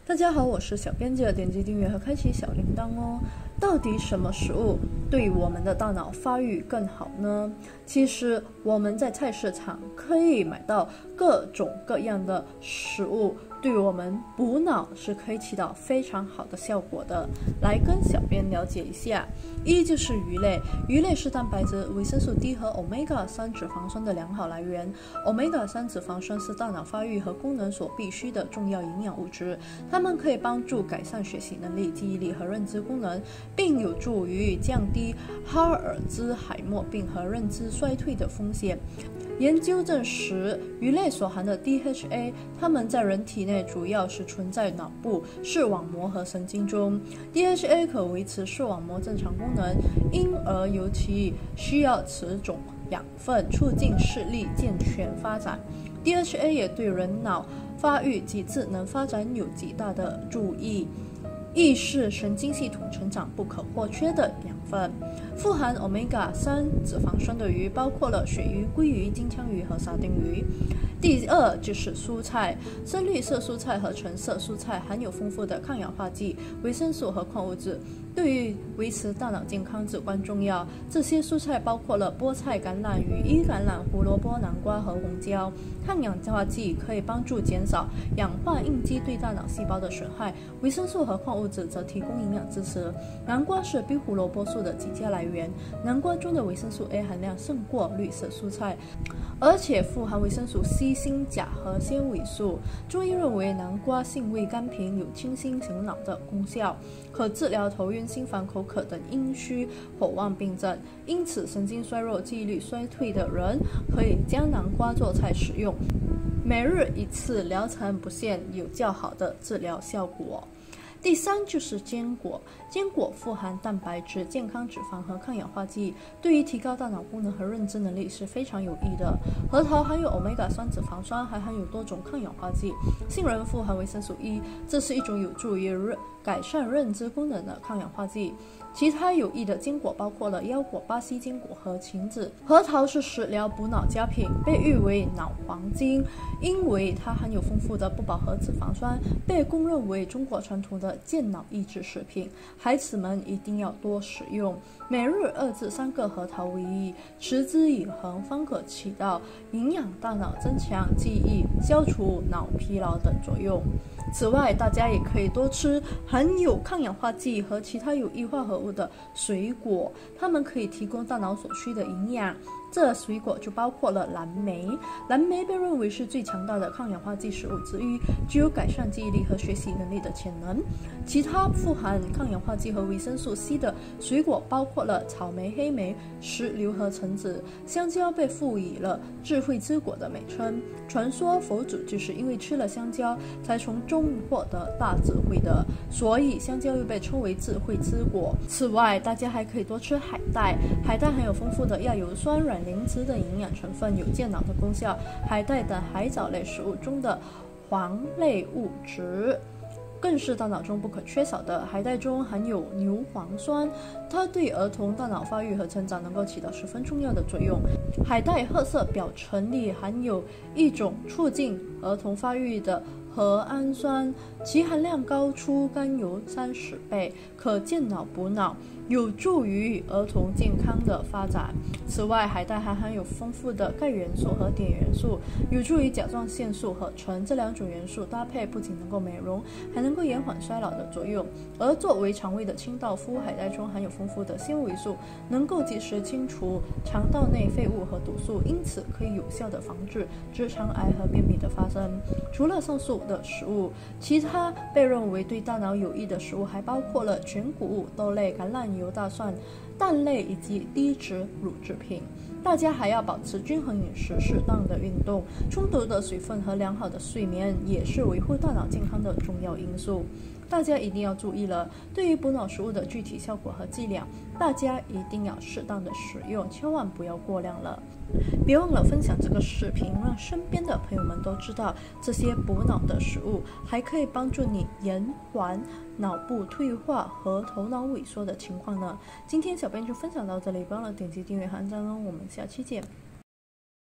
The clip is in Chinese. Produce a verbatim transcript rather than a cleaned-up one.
大家好，我是小编辑，点击订阅和开启小铃铛哦。到底什么食物对我们的大脑发育更好呢？其实我们在菜市场可以买到各种各样的食物，对我们补脑是可以起到非常好的效果的。来跟小编了解一下，一就是鱼类，鱼类是蛋白质、维生素 D 和 欧米伽三 脂肪酸的良好来源。欧米伽三 脂肪酸是大脑发育和功能所必需的重要营养物质，它们可以帮助改善学习能力、记忆力和认知功能，并有助于降低哈尔兹海默病和认知衰退的风险。研究证实，鱼类所含的 D H A， 它们在人体内主要是存在脑部、视网膜和神经中。D H A 可维持视网膜正常功能，因而尤其需要此种养分，促进视力健全发展。D H A 也对人脑发育及智能发展有极大的注意，亦是神经系统成长不可或缺的养分。富含欧米伽三 脂肪酸的鱼包括了鳕鱼、鲑鱼、金枪鱼和沙丁鱼。第二就是蔬菜，深绿色蔬菜和橙色蔬菜含有丰富的抗氧化剂、维生素和矿物质，对于维持大脑健康至关重要。这些蔬菜包括了菠菜、橄榄、羽衣甘蓝、胡萝卜、南瓜和红椒。抗氧化剂可以帮助减少氧化应激对大脑细胞的损害，维生素和矿物质则提供营养支持。南瓜是B胡萝卜素的极佳来源，南瓜中的维生素 A 含量胜过绿色蔬菜，而且富含维生素 C、锌、钾和纤维素。中医认为南瓜性味甘平，有清心醒脑的功效，可治疗头晕、心烦、口渴等阴虚火旺病症。因此，神经衰弱、记忆力衰退的人可以将南瓜做菜使用，每日一次，疗程不限，有较好的治疗效果。第三就是坚果，坚果富含蛋白质、健康脂肪和抗氧化剂，对于提高大脑功能和认知能力是非常有益的。核桃含有欧米伽三脂肪酸，还含有多种抗氧化剂。杏仁富含维生素 E， 这是一种有助于改善认知功能的抗氧化剂。其他有益的坚果包括了腰果、巴西坚果和芹子。核桃是食疗补脑佳品，被誉为脑黄金，因为它含有丰富的不饱和脂肪酸，被公认为中国传统的健脑益智食品。孩子们一定要多食用，每日二至三个核桃为宜，持之以恒，方可起到营养大脑、增强记忆、消除脑疲劳等作用。此外，大家也可以多吃含有抗氧化剂和其他有益化合物的水果，它们可以提供大脑所需的营养。这水果就包括了蓝莓，蓝莓被认为是最强大的抗氧化剂食物之一，具有改善记忆力和学习能力的潜能。其他富含抗氧化剂和维生素 C 的水果包括了草莓、黑莓、石榴和橙子。香蕉被赋予了智慧之果的美称，传说佛祖就是因为吃了香蕉才从中获得大智慧的，所以香蕉又被称为智慧之果。此外，大家还可以多吃海带，海带含有丰富的亚油酸、软磷脂等营养成分，有健脑的功效。海带等海藻类食物中的黄类物质更是大脑中不可缺少的。海带中含有牛磺酸，它对儿童大脑发育和成长能够起到十分重要的作用。海带褐色表层里含有一种促进儿童发育的核氨酸，其含量高出甘油三十倍，可健脑补脑，有助于儿童健康的发展。此外，海带还含有丰富的钙元素和碘元素，有助于甲状腺素合成。这两种元素搭配不仅能够美容，还能够延缓衰老的作用。而作为肠胃的清道夫，海带中含有丰富的纤维素，能够及时清除肠道内废物和毒素，因此可以有效地防治直肠癌和便秘的发生。除了上述的食物，其他被认为对大脑有益的食物还包括了全谷物、豆类、橄榄油、大蒜、蛋类以及低脂乳制品。大家还要保持均衡饮食、适当的运动、充足的水分和良好的睡眠，也是维护大脑健康的重要因素。大家一定要注意了，对于补脑食物的具体效果和剂量，大家一定要适当的使用，千万不要过量了。别忘了分享这个视频，让身边的朋友们都知道这些补脑的食物还可以帮助你延缓脑部退化和头脑萎缩的情况呢。今天小编就分享到这里，别忘了点击订阅和按赞哦，我们下期见。